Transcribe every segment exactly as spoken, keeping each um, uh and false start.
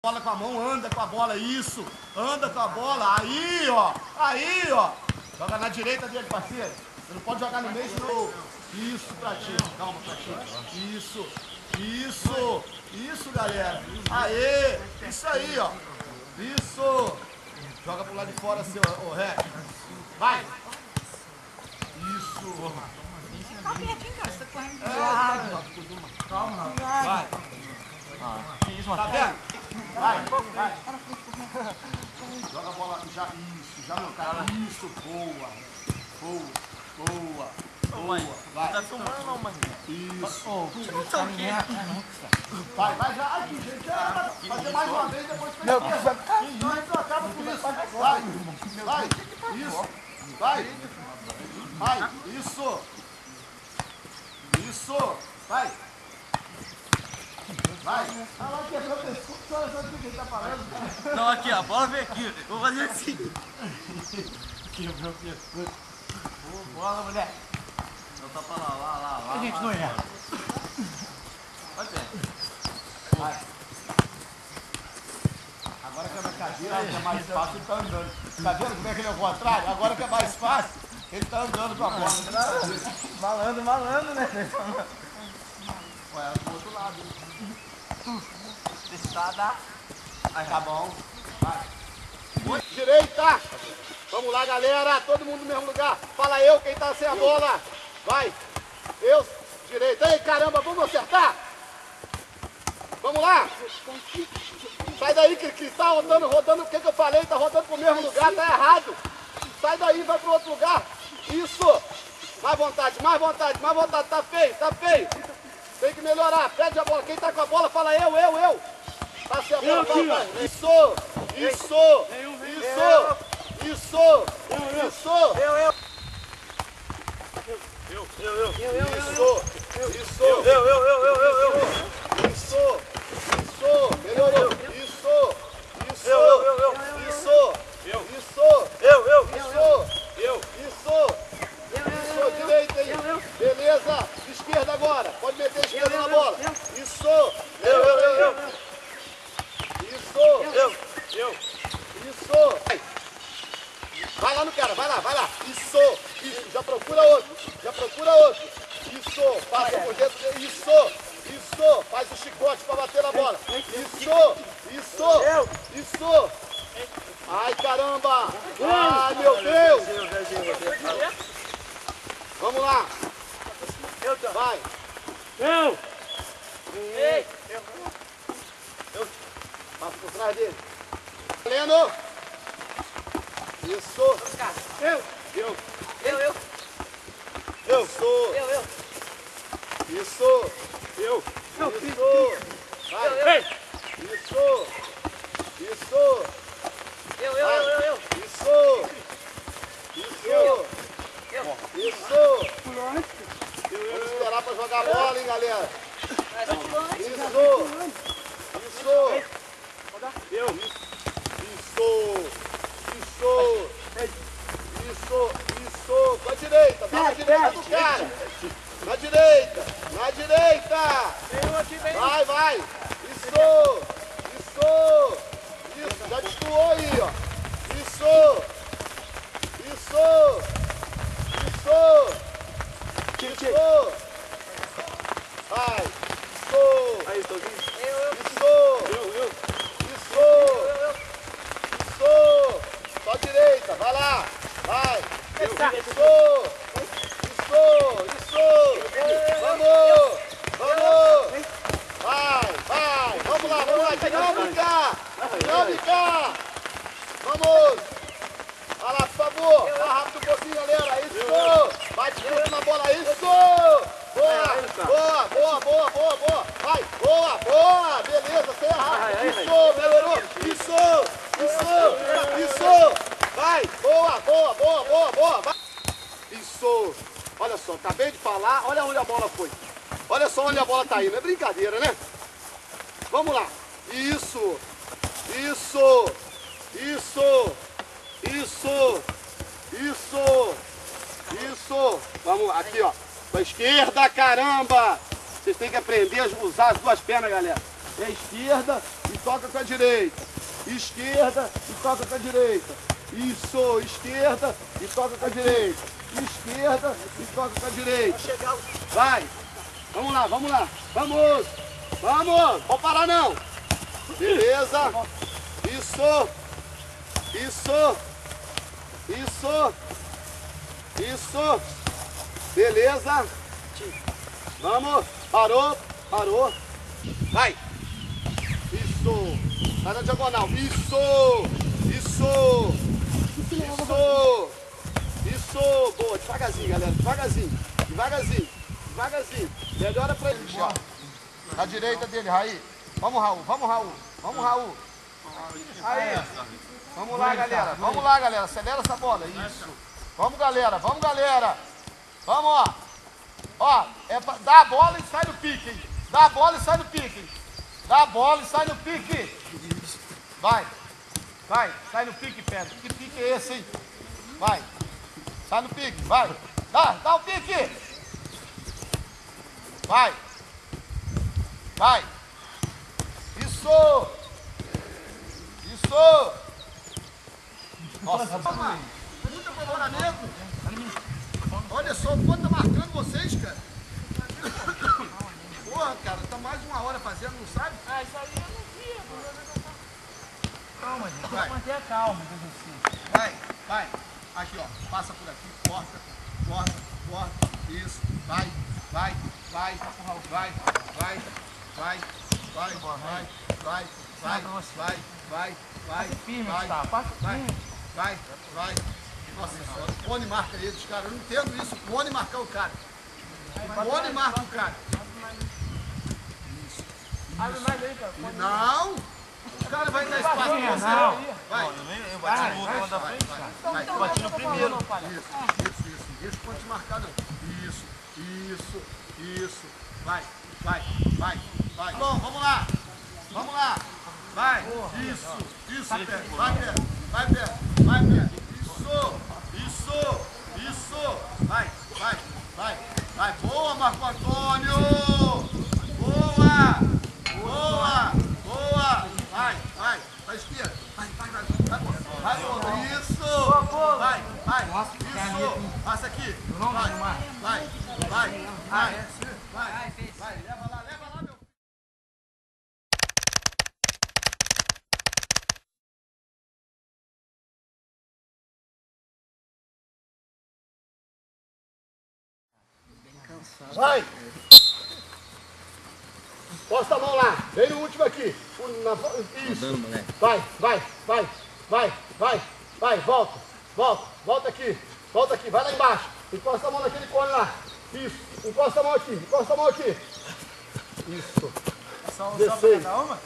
Bola com a mão, anda com a bola, isso, anda com a bola, aí ó, aí ó, joga na direita dele, parceiro, você não pode jogar no meio, senão, isso pra ti, calma pra ti, isso, isso, isso galera, aê, isso aí ó, isso, joga pro lado de fora seu, ô Ré, vai, isso, Tá pertinho, cara, você tá correndo. é, calma, vai, tá vendo? Vai, vai. Joga a bola, já, isso, já não cara, isso, boa, boa, boa, boa, vai. Tá filmando não, mano? Isso. Ô, tu tá não, Vai, vai já, aqui, gente, já, fazer mais uma vez, depois fica aqui. Não, a gente acaba com isso. Vai, vai, isso, vai, vai, isso, isso, vai. Vai! Ah, lá quebrou o pescoço, só sabe o que ele tá falando. Não, aqui, a bola vem aqui. Vou fazer assim. Quebrou o pescoço. Ô, bola, mulher. Não tá pra lá, lá, lá, lá. A gente não erra. Vai ver. Vai. Agora que é na cadeira, que é mais fácil, ele tá andando. Tá vendo como é que ele é o contrário? Agora que é mais fácil, ele tá andando com a bola. Malandro, malandro, né? Ué, do outro lado. Testada. Aí tá bom. Vai. Direita! Vamos lá, galera. Todo mundo no mesmo lugar. Fala eu, quem tá sem a bola. Vai. Eu, direita. Ei, caramba, vamos acertar? Vamos lá. Sai daí, que, que tá rodando, rodando. O que que eu falei? Tá rodando pro mesmo lugar, tá errado. Sai daí, vai pro outro lugar. Isso. Mais vontade, mais vontade, mais vontade. Tá feio, tá feio. Tem que melhorar, pede a bola. Quem tá com a bola, fala eu, eu, eu. Tá sem a bola, vai, vai. Isso, isso, isso, isso, isso. Eu, eu. Eu, eu, eu. Isso, isso. Eu, eu, eu, eu, eu, eu, eu. Isso, isso. Melhorou. Isso, isso. Eu, eu, eu, eu. Isso, Eu. isso. Eu, eu. Isso, Eu. isso. Isso, direita aí. Beleza. Esquerda agora. Pode meter a esquerda na bola. Isso. Eu, eu, eu, eu. Isso. Eu. Eu. Isso. Vai. Vai lá no cara. Vai lá, vai lá. Isso. Isso. Já procura outro. Já procura outro. Isso. Passa por dentro dele. Isso. Isso. Faz o chicote para bater na bola. Isso. Isso. Isso. Ai, caramba. Ai, meu Deus. Vamos lá. Vai. Eu. Ei. Eu. Passa por trás dele. Valendo. Isso. Eu. Eu. Eu, eu. Eu sou. Eu, eu. Isso. Eu. Isso. Vai. Ei. Isso. Isso. Eu, eu, eu, eu, eu. Isso. Isso. Eu. Isso. Vamos esperar para jogar bola, hein, galera. Isso. Isso. Eu. Isso. Isso. Isso. Isso. Com a direita. Dá na direita do cara. Na direita. Na direita. Vai, vai. Isso. Isso. Isso. Já destoou aí, ó. Isso. Isso. Isso. Isso. Vai. Isso. Aí, Toguinho. Isso. Eu, eu. Isso. Isso. Só direita. Vai lá. Vai. Isso. Isso. Isso. Vamos. Vamos. Vai. Vai. Vamos lá. Vamos lá. Dinâmica. Dinâmica. Vamos. Vai lá, por favor. Vai rápido um pouquinho, galera. Isso. Bate tudo na bola. Isso. Boa. Boa. Boa. Boa. Boa. Boa. Vai. Boa. Boa. Beleza. Sem errar. Isso. Melhorou. Isso. Isso. Isso. Vai. Boa. Boa. Boa. Boa. Boa. Vai. Isso. Olha só. Acabei de falar. Olha onde a bola foi. Olha só onde a bola tá indo. É brincadeira, né? Vamos lá. Isso. Isso. Isso. Isso. Isso. Isso. Vamos lá. Aqui, ó. Com a esquerda, caramba. Vocês têm que aprender a usar as duas pernas, galera. É a esquerda e toca com a direita. Esquerda e toca com a direita. Isso, esquerda e toca com a direita. Esquerda e toca com a direita. Vai. Vamos lá, vamos lá. Vamos. Vamos. Vamos parar não. Beleza. Isso. Isso. Isso. Isso. Beleza. Vamos. Parou. Parou. Vai. Isso. Vai na diagonal. Isso. Isso. Isso. Isso. Boa. Devagarzinho, galera. Devagarzinho. Devagarzinho. Devagarzinho. Melhora pra ele, Michel. Na direita dele, Raí. Vamos, Raul. Vamos, Raul. Vamos, Raul. Aí. Vamos lá, galera. Vamos lá, galera. Acelera essa bola. Isso. Vamos, galera. Vamos, galera. Vamos, ó. Ó, é pra... dá a bola e sai no pique, hein? Dá a bola e sai no pique, hein? Dá a bola e sai no pique. Vai. Vai. Sai no pique, Pedro. Que pique é esse, hein? Vai. Sai no pique. Vai. Dá. Dá o pique. Vai. Vai. Isso. Isso. Nossa, muito apavoramento. Olha só, quanto tá marcando vocês, cara. Porra, cara, tá mais de uma hora fazendo, não sabe? Ah, isso aí eu não vi. Calma, gente. Vai. Manter a calma, assim. Vai, vai. Aqui, ó. Passa por aqui, corta, corta, corta. Isso. Vai, vai, vai, vai, vai, vai, vai, vai, vai, vai, vai, vai, vai, vai, Firme, vai, Gustavo. Passa vai, firme. vai, vai. Nossa senhora, o Cone marca eles, cara. Eu não entendo isso. O Cone marcar o cara. O Cone marca o cara. Abre mais aí, cara. Não! O cara vai dar espaço pra você. Não. Vai. Eu bati no outro da frente, cara. Vai, Eu bati no primeiro. Isso, isso, isso. Deixa o ponto marcar, não. Isso, isso, isso. Vai, vai, vai, vai. Bom, vamos lá. Vamos lá. Vai. Isso, isso, Pé. Vai, Pé. Vai, Pé. Vai, Pé. Isso, isso, isso. Vai, vai, vai, vai. Boa, Marco Antônio. Boa, boa, boa. Vai, vai. Vai, esquerda. Vai, vai, vai. Vai, vai, vai. Isso. Vai, vai. Isso. Passa aqui. Vai, vai, vai, vai, vai. Vai, leva lá, leva lá, meu. Vai! Posta a mão lá. Vem no último aqui. Isso. Vai, vai, vai, vai, vai, vai, volta, volta, volta aqui, volta aqui, vai lá embaixo. Encosta a mão naquele cone lá. Isso. Encosta a mão aqui, encosta a mão aqui. Isso. dezesseis.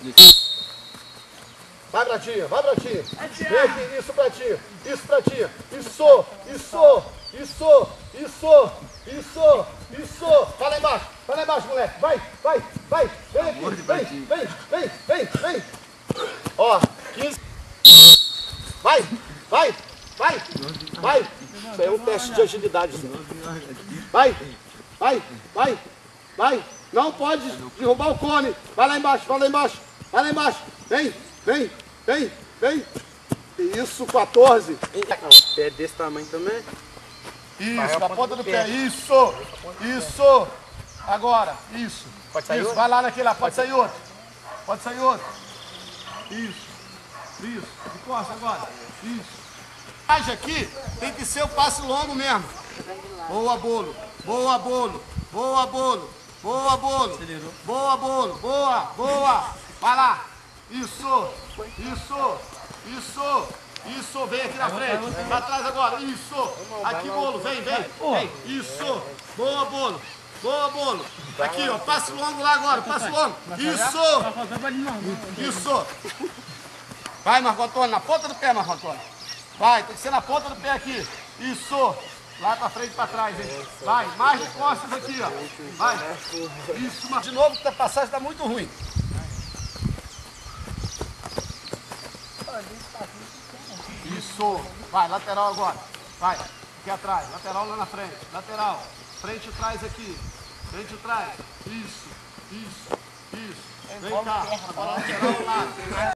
Vai, Bratinha, vai, Bratinha. Vem aqui, isso, Bratinha. Isso, Bratinha. Isso, isso, isso, isso, isso, isso. Vai lá embaixo, vai lá embaixo, moleque. Vai, vai, vai. Vem aqui, vem, vem, vem, vem, vem. Ó, quinze. Vai, vai, vai, vai. Isso aí é um teste de agilidade. Vai, vai, vai, vai. Não pode derrubar o cone. Vai lá embaixo, vai lá embaixo, vai lá embaixo. Vem, vem, vem, vem. Isso, quatorze. Pé desse tamanho também? Isso, na ponta do pé. Isso, isso. Agora, isso. Pode sair isso. outro? Vai lá naquele lá, pode sair outro. Pode sair outro. Isso, isso. Encosta agora. Isso. Mas aqui tem que ser o passe longo mesmo. Boa, Bolo. Boa, Bolo. Boa, Bolo. Boa, Bolo. Boa, Bolo. Boa, boa. Vai lá. Isso, isso, isso, isso. Vem aqui na frente. Pra trás agora. Isso. Aqui, Bolo. Vem, vem. Vem. Isso. Boa, Bolo. Boa, Bolo. Aqui, ó. Passe longo lá agora. Passe longo. Isso. Isso. Vai, Marco Antônio. Na ponta do pé, Marco Antônio. Vai. Tem que ser na ponta do pé aqui. Isso. Lá pra frente e pra trás, hein? Vai. Mais de costas aqui, ó. Vai. Isso. Mas de novo, que a passagem tá muito ruim. Isso. Vai, lateral agora. Vai. Aqui atrás. Lateral lá na frente. Lateral. Frente e trás aqui. Frente e trás. Isso. Isso. Isso. Vem cá, a bola lateral lá.